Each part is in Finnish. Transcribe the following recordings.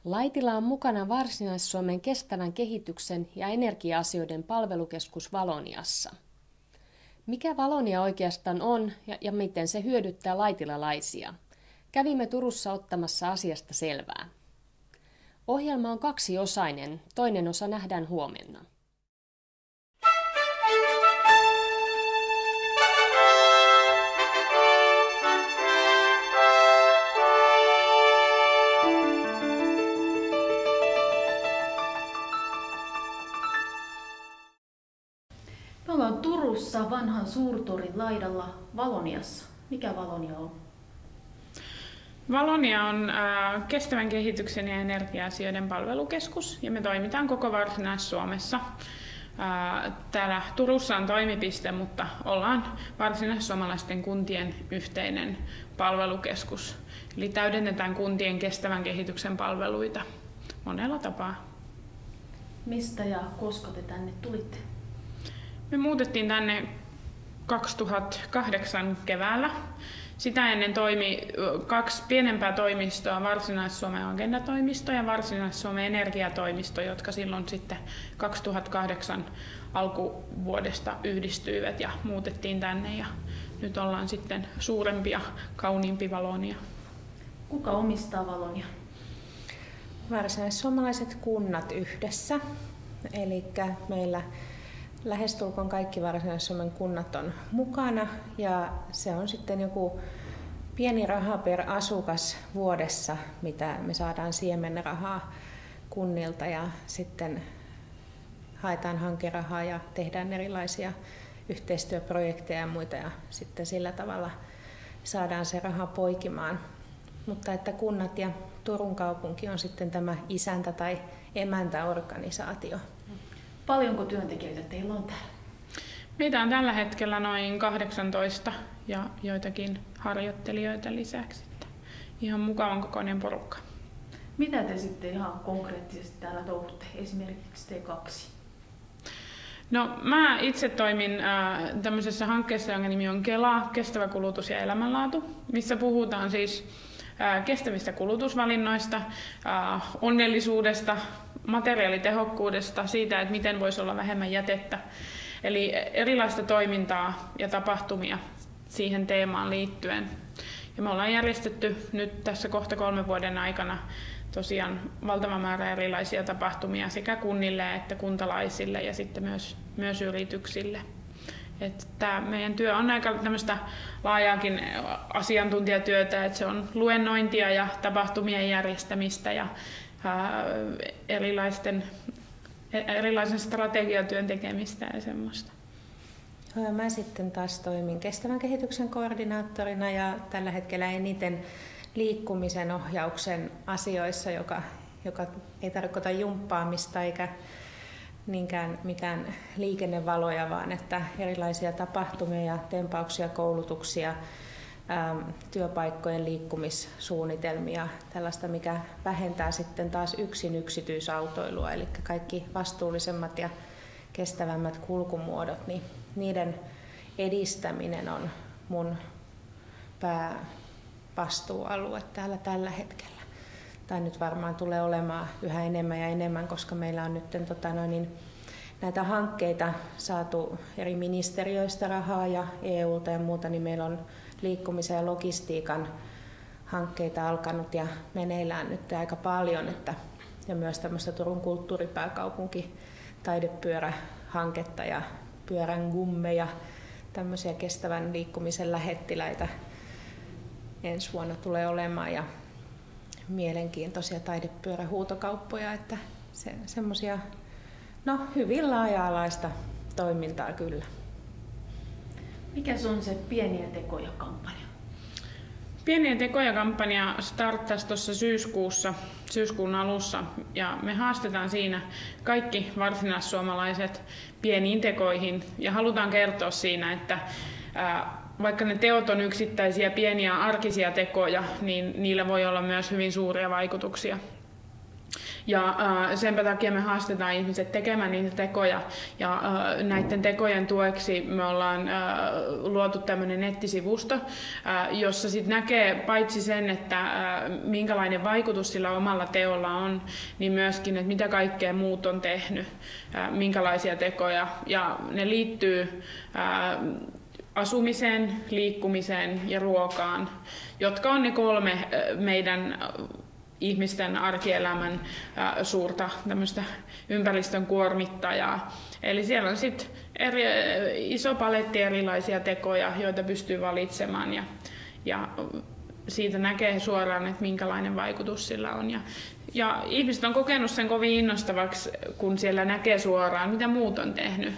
Laitila on mukana Varsinais-Suomen kestävän kehityksen ja energia-asioiden palvelukeskus Valoniassa. Mikä Valonia oikeastaan on ja miten se hyödyttää laitilalaisia? Kävimme Turussa ottamassa asiasta selvää. Ohjelma on kaksiosainen, toinen osa nähdään huomenna. Me ollaan Turussa vanhan suurtorin laidalla Valoniassa. Mikä Valonia on? Valonia on kestävän kehityksen ja energia-asioiden palvelukeskus ja me toimitaan koko Varsinais-Suomessa. Täällä Turussa on toimipiste, mutta ollaan varsinais-suomalaisten kuntien yhteinen palvelukeskus. Eli täydennetään kuntien kestävän kehityksen palveluita monella tapaa. Mistä ja koska te tänne tulitte? Me muutettiin tänne 2008 keväällä. Sitä ennen toimi kaksi pienempää toimistoa, Varsinais-Suomen Agenda-toimisto ja Varsinais-Suomen Energiatoimisto, jotka silloin sitten 2008 alkuvuodesta yhdistyivät ja muutettiin tänne. Ja nyt ollaan sitten suurempi ja kauniimpi Valonia. Kuka omistaa Valonia? Varsinais-suomalaiset kunnat yhdessä. Eli meillä lähestulkoon kaikki Varsinais-Suomen kunnat on mukana ja se on sitten joku pieni raha per asukas vuodessa, mitä me saadaan siemenrahaa kunnilta ja sitten haetaan hankerahaa ja tehdään erilaisia yhteistyöprojekteja ja muita ja sitten sillä tavalla saadaan se raha poikimaan. Mutta että kunnat ja Turun kaupunki on sitten tämä isäntä- tai emäntäorganisaatio. Paljonko työntekijöitä teillä on täällä? Meitä on tällä hetkellä noin 18 ja joitakin harjoittelijoita lisäksi. Ihan mukavan kokoinen porukka. Mitä te sitten ihan konkreettisesti täällä touhutte, esimerkiksi te kaksi? No, mä itse toimin tämmöisessä hankkeessa, jonka nimi on Kela, kestävä kulutus ja elämänlaatu, missä puhutaan siis kestävistä kulutusvalinnoista, onnellisuudesta, materiaalitehokkuudesta, siitä, että miten voisi olla vähemmän jätettä. Eli erilaista toimintaa ja tapahtumia siihen teemaan liittyen. Ja me ollaan järjestetty nyt tässä kohta 3 vuoden aikana tosiaan valtava määrä erilaisia tapahtumia sekä kunnille että kuntalaisille ja sitten myös yrityksille. Että meidän työ on aika tämmöistä laajaakin asiantuntijatyötä, että se on luennointia ja tapahtumien järjestämistä ja erilaisen strategiatyön tekemistä ja semmoista. Mä sitten taas toimin kestävän kehityksen koordinaattorina ja tällä hetkellä eniten liikkumisen ohjauksen asioissa, joka ei tarkoita jumppaamista eikä niinkään mitään liikennevaloja, vaan että erilaisia tapahtumia ja tempauksia, koulutuksia, työpaikkojen liikkumissuunnitelmia, tällaista, mikä vähentää sitten taas yksin yksityisautoilua, eli kaikki vastuullisemmat ja kestävämmät kulkumuodot, niin niiden edistäminen on mun päävastuualue täällä tällä hetkellä. Tai nyt varmaan tulee olemaan yhä enemmän ja enemmän, koska meillä on nyt näitä hankkeita saatu eri ministeriöistä rahaa ja EUlta ja muuta, niin meillä on liikkumisen ja logistiikan hankkeita alkanut ja meneillään nyt aika paljon, ja myös tämmöistä Turun kulttuuripääkaupunki taidepyörähanketta ja pyörän gummeja, tämmöisiä kestävän liikkumisen lähettiläitä ensi vuonna tulee olemaan ja mielenkiintoisia taidepyörähuutokauppoja, että semmoisia hyvin laaja-alaista toimintaa kyllä. Mikä se on se Pieniä tekoja -kampanja? Pieniä tekoja -kampanja starttasi tuossa syyskuun alussa ja me haastetaan siinä kaikki varsinaissuomalaiset pieniin tekoihin ja halutaan kertoa siinä, että vaikka ne teot on yksittäisiä pieniä arkisia tekoja, niin niillä voi olla myös hyvin suuria vaikutuksia. Ja senpä takia me haastetaan ihmiset tekemään niitä tekoja. Ja näiden tekojen tueksi me ollaan luotu tämmöinen nettisivusto, jossa sit näkee paitsi sen, että minkälainen vaikutus sillä omalla teolla on, niin myöskin, että mitä kaikkea muut on tehnyt, minkälaisia tekoja. Ja ne liittyy asumiseen, liikkumiseen ja ruokaan, jotka on ne 3 meidän ihmisten arkielämän suurta tämmöistä ympäristön kuormittajaa. Eli siellä on sitten iso paletti erilaisia tekoja, joita pystyy valitsemaan ja siitä näkee suoraan, että minkälainen vaikutus sillä on. Ja ihmiset on kokenut sen kovin innostavaksi, kun siellä näkee suoraan, mitä muut on tehnyt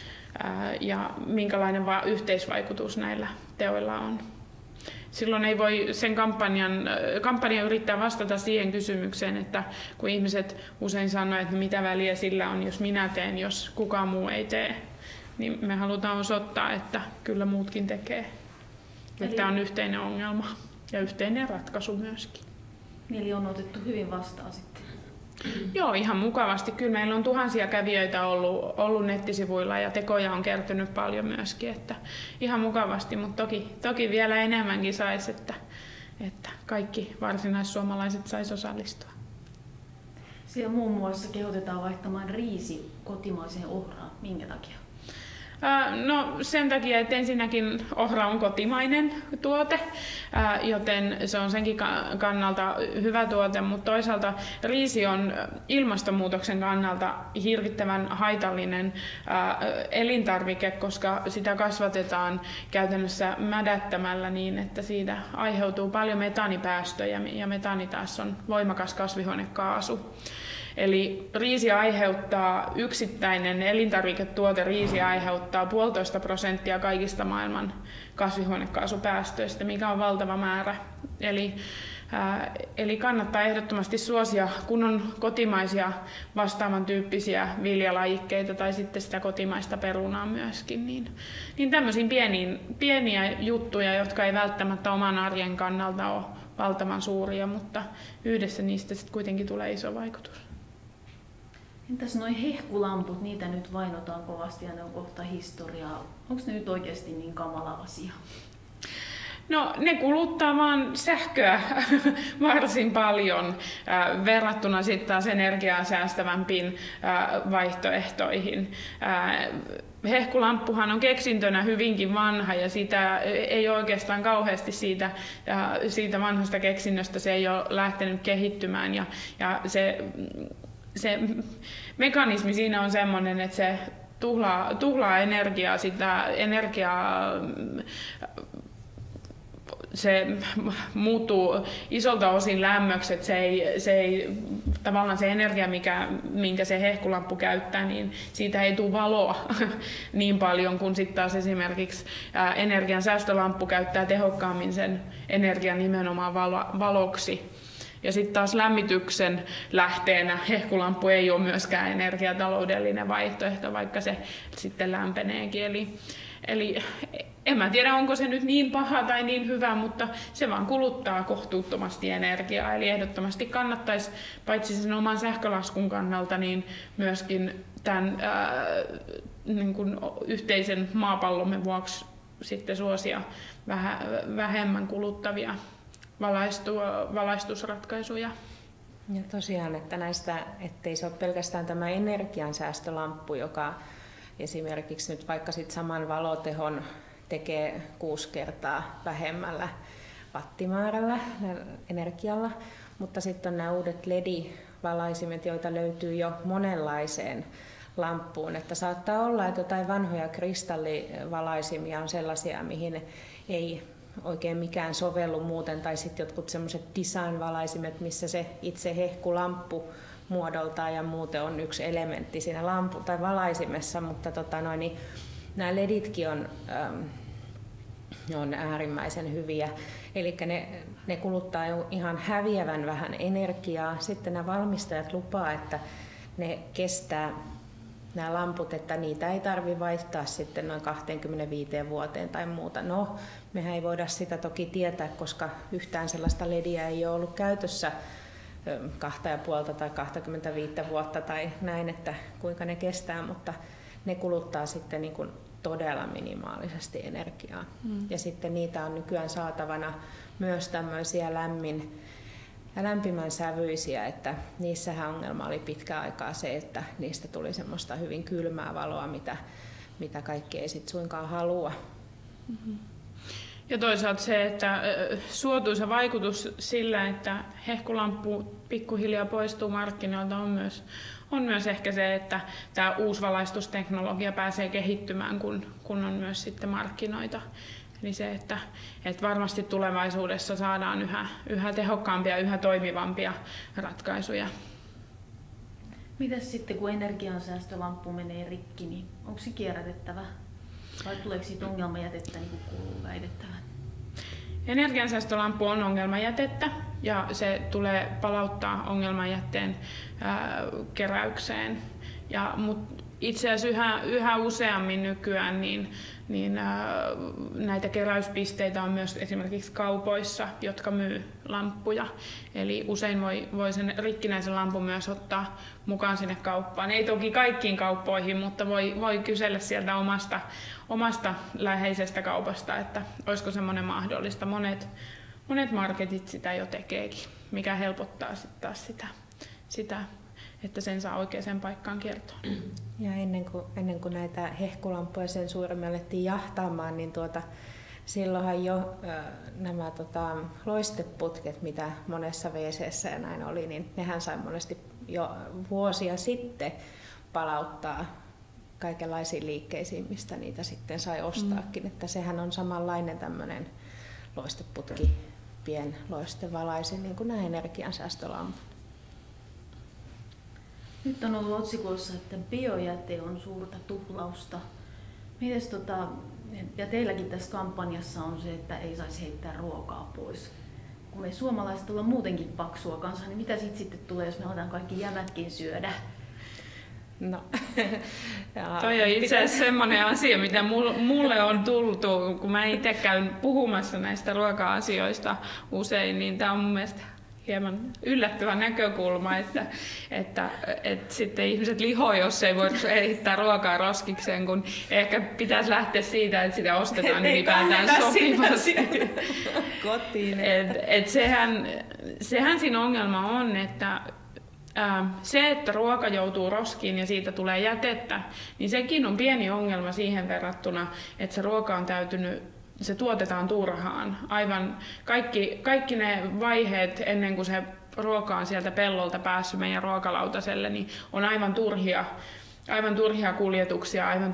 ja minkälainen yhteisvaikutus näillä teoilla on. Silloin ei voi sen kampanja yrittää vastata siihen kysymykseen, että kun ihmiset usein sanoo, että mitä väliä sillä on, jos minä teen, jos kukaan muu ei tee, niin me halutaan osoittaa, että kyllä muutkin tekee. Eli tämä on yhteinen ongelma ja yhteinen ratkaisu myöskin. Eli on otettu hyvin vastaan sitten. Joo, ihan mukavasti. Kyllä meillä on tuhansia kävijöitä ollut nettisivuilla ja tekoja on kertynyt paljon myöskin. Että ihan mukavasti, mutta toki vielä enemmänkin saisi, että kaikki varsinaissuomalaiset saisi osallistua. Siellä muun muassa kehotetaan vaihtamaan riisi kotimaiseen ohraan. Minkä takia? No sen takia, että ensinnäkin ohra on kotimainen tuote, joten se on senkin kannalta hyvä tuote, mutta toisaalta riisi on ilmastonmuutoksen kannalta hirvittävän haitallinen elintarvike, koska sitä kasvatetaan käytännössä mädättämällä niin, että siitä aiheutuu paljon metaanipäästöjä ja metaani taas on voimakas kasvihuonekaasu. Eli riisi aiheuttaa, yksittäinen elintarviketuote riisi aiheuttaa 1,5% kaikista maailman kasvihuonekaasupäästöistä, mikä on valtava määrä. Eli kannattaa ehdottomasti suosia, kun on kotimaisia vastaavan tyyppisiä viljalajikkeita tai sitten sitä kotimaista perunaa myöskin. Niin tämmöisiin pieniä juttuja, jotka ei välttämättä oman arjen kannalta ole valtavan suuria, mutta yhdessä niistä sitten kuitenkin tulee iso vaikutus. Entäs nuo hehkulamput, niitä nyt vainotaan kovasti ja ne on kohta historiaa. Onko ne nyt oikeasti niin kamala asia? No ne kuluttaa vaan sähköä varsin paljon verrattuna sitten taas energiaa säästävämpiin vaihtoehtoihin. Hehkulamppuhan on keksintönä hyvinkin vanha ja sitä ei oikeastaan kauheasti siitä vanhasta keksinnöstä se ei ole lähtenyt kehittymään ja se mekanismi siinä on sellainen, että se tuhlaa energiaa, se muuttuu isolta osin lämmöksi, että se ei tavallaan se energia, minkä se hehkulamppu käyttää, niin siitä ei tule valoa niin paljon kuin sitten taas esimerkiksi energiansäästölamppu käyttää tehokkaammin sen energian nimenomaan valoksi. Ja sitten taas lämmityksen lähteenä hehkulamppu ei ole myöskään energiataloudellinen vaihtoehto, vaikka se sitten lämpeneekin. Eli en mä tiedä, onko se nyt niin paha tai niin hyvä, mutta se vaan kuluttaa kohtuuttomasti energiaa. Eli ehdottomasti kannattaisi paitsi sen oman sähkölaskun kannalta, niin myöskin tämän niin kuin yhteisen maapallomme vuoksi sitten suosia vähemmän kuluttavia valaistusratkaisuja. Ja tosiaan, että näistä, ettei se ole pelkästään tämä energiansäästölamppu, joka esimerkiksi nyt vaikka sit saman valotehon tekee 6 kertaa vähemmällä wattimäärällä energialla, mutta sitten on nämä uudet LED-valaisimet, joita löytyy jo monenlaiseen lamppuun. Että saattaa olla, että jotain vanhoja kristallivalaisimia on sellaisia, mihin ei oikein mikään sovellu muuten, tai sitten jotkut semmoiset design-valaisimet, missä se itse hehkulamppu muodoltaan ja muuten on yksi elementti siinä tai valaisimessa, mutta niin nämä LEDitkin on äärimmäisen hyviä. Eli ne kuluttaa jo ihan häviävän vähän energiaa. Sitten nämä valmistajat lupaa, että ne kestää nämä lamput, että niitä ei tarvitse vaihtaa sitten noin 25 vuoteen tai muuta. No, mehän ei voida sitä toki tietää, koska yhtään sellaista LEDiä ei ole ollut käytössä 2,5 tai 25 vuotta tai näin, että kuinka ne kestää, mutta ne kuluttaa sitten niin kuin todella minimaalisesti energiaa. Ja sitten niitä on nykyään saatavana myös tämmöisiä lämpimän sävyisiä, että niissähän ongelma oli pitkään aikaa se, että niistä tuli semmoista hyvin kylmää valoa, mitä kaikki ei sit suinkaan halua. Ja toisaalta se, että suotuisa vaikutus sillä, että hehkulamppu pikkuhiljaa poistuu markkinoilta on myös ehkä se, että tämä uusvalaistusteknologia pääsee kehittymään, kun on myös sitten markkinoita. Eli se, että varmasti tulevaisuudessa saadaan yhä tehokkaampia, yhä toimivampia ratkaisuja. Mitäs sitten, kun energiansäästölamppu menee rikki, niin onko se kierrätettävä? Vai tuleeko siitä ongelmajätettä, niin kuin kuuluu väitettävän? Energiansäästölamppu on ongelmajätettä ja se tulee palauttaa ongelmajätteen keräykseen. Mutta itse asiassa yhä useammin nykyään näitä keräyspisteitä on myös esimerkiksi kaupoissa, jotka myy lamppuja. Eli usein voi sen rikkinäisen lampun myös ottaa mukaan sinne kauppaan. Ei toki kaikkiin kauppoihin, mutta voi kysellä sieltä omasta läheisestä kaupasta, että olisiko semmoinen mahdollista. Monet marketit sitä jo tekeekin, mikä helpottaa sitten taas sitä, että sen saa oikeaan paikkaan kiertoon. Ja ennen kuin näitä hehkulampuja sen suuremmin alettiin jahtaamaan, niin silloinhan jo nämä loisteputket, mitä monessa WC:ssä ja näin oli, niin nehän sai monesti jo vuosia sitten palauttaa kaikenlaisiin liikkeisiin, mistä niitä sitten sai ostaakin. Että sehän on samanlainen tämmöinen loisteputki, pienloistevalaisin, niin kuin nämä energiansäästölamput. Nyt on ollut otsikoissa, että biojäte on suurta tuhlausta. Mites ja teilläkin tässä kampanjassa on se, että ei saisi heittää ruokaa pois. Kun me suomalaiset ollaan muutenkin paksua kansaa, niin mitä siitä sitten tulee, jos me aletaan kaikki jämätkin syödä? No. Toi on itse asiassa semmoinen asia, mitä mulle on tultu, kun mä itse käyn puhumassa näistä ruoka-asioista usein, niin tämä on mun mielestä hieman yllättävä näkökulma, että sitten ihmiset lihoo, jos ei voi heittää ruokaa roskikseen, kun ehkä pitäisi lähteä siitä, että sitä ostetaan ylipäätään sopivasti kotiin. Sehän siinä ongelma on, että se, että ruoka joutuu roskiin ja siitä tulee jätettä, niin sekin on pieni ongelma siihen verrattuna, että se ruoka on se tuotetaan turhaan. Aivan kaikki ne vaiheet ennen kuin se ruoka on sieltä pellolta päässyt meidän ruokalautaselle, niin on aivan turhia kuljetuksia, aivan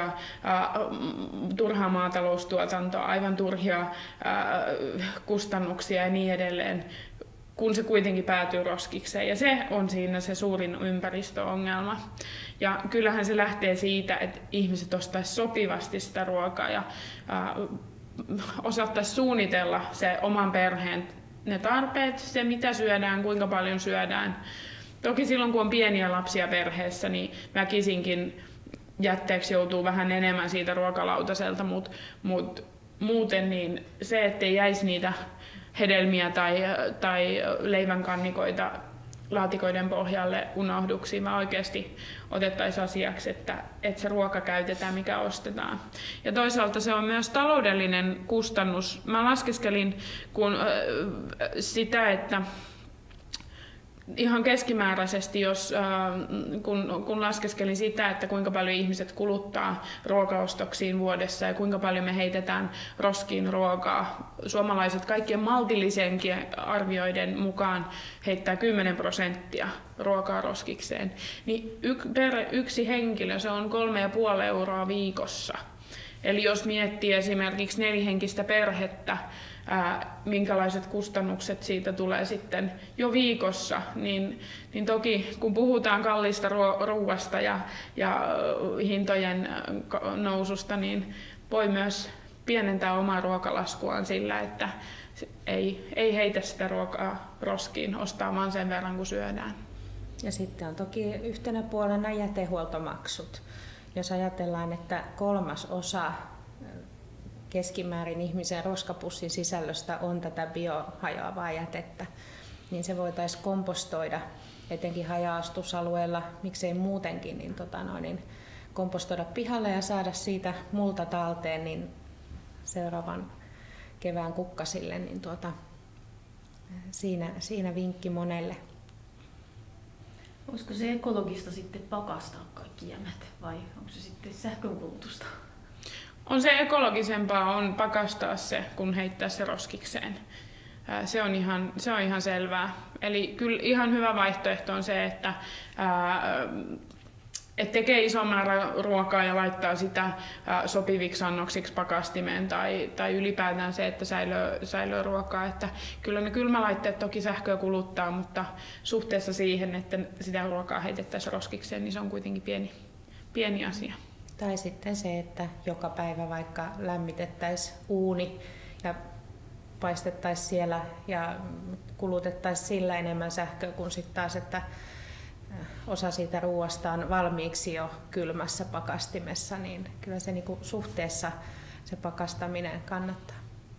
turhaa maataloustuotantoa, aivan turhia kustannuksia ja niin edelleen, kun se kuitenkin päätyy roskikseen. Ja se on siinä se suurin ympäristöongelma. Ja kyllähän se lähtee siitä, että ihmiset ostaisivat sopivasti sitä ruokaa ja osattaisiin suunnitella se oman perheen ne tarpeet, se mitä syödään, kuinka paljon syödään. Toki silloin kun on pieniä lapsia perheessä, niin väkisinkin jätteeksi joutuu vähän enemmän siitä ruokalautaselta, mutta muuten niin se, ettei jäisi niitä hedelmiä tai leivänkannikoita laatikoiden pohjalle unohduksiin, vaan oikeasti otettaisiin asiaksi, että se ruoka käytetään, mikä ostetaan. Ja toisaalta se on myös taloudellinen kustannus. Mä laskeskelin sitä, että ihan keskimääräisesti, kun laskeskelin sitä, että kuinka paljon ihmiset kuluttaa ruokaostoksiin vuodessa ja kuinka paljon me heitetään roskiin ruokaa. Suomalaiset kaikkien maltillisenkin arvioiden mukaan heittää 10% ruokaa roskikseen. Niin per yksi henkilö se on 3,5 euroa viikossa. Eli jos miettii esimerkiksi 4-henkistä perhettä, minkälaiset kustannukset siitä tulee sitten jo viikossa, niin toki kun puhutaan kalliista ruuasta ja hintojen noususta, niin voi myös pienentää omaa ruokalaskuaan sillä, että ei heitä sitä ruokaa roskiin, ostaa vaan sen verran kuin syödään. Ja sitten on toki yhtenä puolena jätehuoltomaksut. Jos ajatellaan, että 1/3 keskimäärin ihmisen roskapussin sisällöstä on tätä biohajoavaa jätettä, niin se voitaisiin kompostoida etenkin haja-asutusalueella, miksei muutenkin, niin kompostoida pihalle ja saada siitä multa talteen niin seuraavan kevään kukkasille, niin siinä vinkki monelle. Olisiko se ekologista sitten pakastaa kaikki jämät vai onko se sitten sähkönkulutusta? On se ekologisempaa on pakastaa se, kun heittää se roskikseen. Se on ihan selvää. Eli kyllä ihan hyvä vaihtoehto on se, että tekee ison määrän ruokaa ja laittaa sitä sopiviksi annoksiksi pakastimeen tai ylipäätään se, että säilöö ruokaa. Että kyllä ne kylmälaitteet toki sähköä kuluttaa, mutta suhteessa siihen, että sitä ruokaa heitettäisiin roskikseen, niin se on kuitenkin pieni asia. Tai sitten se, että joka päivä vaikka lämmitettäisiin uuni ja paistettaisiin siellä ja kulutettaisiin sillä enemmän sähköä kuin sitten taas, että osa siitä ruoasta on valmiiksi jo kylmässä pakastimessa, niin kyllä se niinku suhteessa se pakastaminen kannattaa.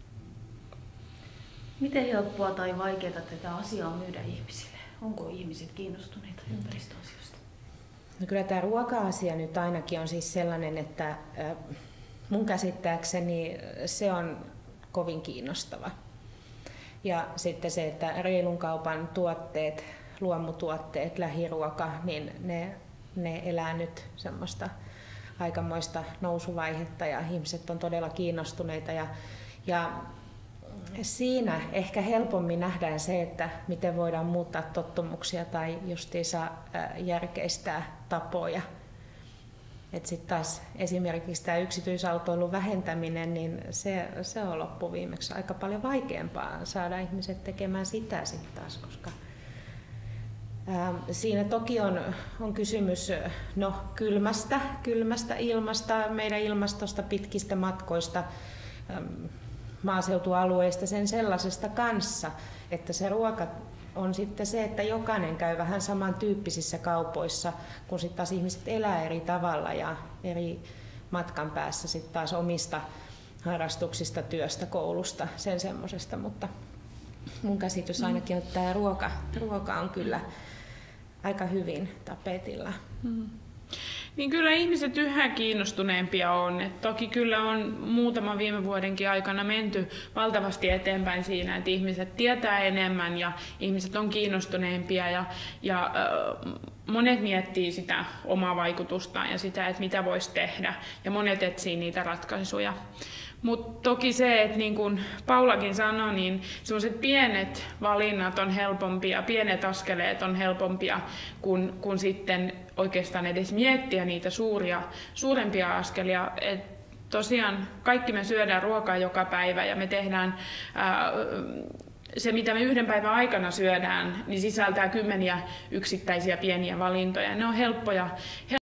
Miten helppoa tai vaikeaa tätä asiaa myydä ihmisille? Onko ihmiset kiinnostuneita ympäristöasioista? No kyllä tämä ruoka-asia nyt ainakin on siis sellainen, että mun käsittääkseni se on kovin kiinnostava. Ja sitten se, että reilun kaupan tuotteet, luomutuotteet, lähiruoka, niin ne elää nyt semmoista aikamoista nousuvaihetta ja ihmiset on todella kiinnostuneita. Ja siinä ehkä helpommin nähdään se, että miten voidaan muuttaa tottumuksia tai justiinsa järkeistää tapoja. Että sitten taas esimerkiksi tämä yksityisautoilun vähentäminen, niin se on loppuviimeksi aika paljon vaikeampaa saada ihmiset tekemään sitä sitten taas, koska siinä toki on kysymys kylmästä ilmasta, meidän ilmastosta, pitkistä matkoista, maaseutualueista, sen sellaisesta kanssa, että se ruoka on sitten se, että jokainen käy vähän samantyyppisissä kaupoissa, kun sitten taas ihmiset elää eri tavalla ja eri matkan päässä sitten taas omista harrastuksista, työstä, koulusta, sen semmoisesta, mutta mun käsitys ainakin on, että tämä ruoka on kyllä aika hyvin tapetilla. Niin kyllä ihmiset yhä kiinnostuneempia on. Et toki kyllä on muutaman viime vuodenkin aikana menty valtavasti eteenpäin siinä, että ihmiset tietää enemmän ja ihmiset on kiinnostuneempia ja monet miettii sitä omaa vaikutustaan ja sitä, että mitä voisi tehdä ja monet etsii niitä ratkaisuja. Mutta toki se, että niin kuin Paulakin sanoi, niin sellaiset pienet valinnat on helpompia, pienet askeleet on helpompia kuin sitten oikeastaan edes miettiä niitä suurempia askelia. Et tosiaan kaikki me syödään ruokaa joka päivä ja me tehdään se, mitä me yhden päivän aikana syödään, niin sisältää kymmeniä yksittäisiä pieniä valintoja. Ne on helppoja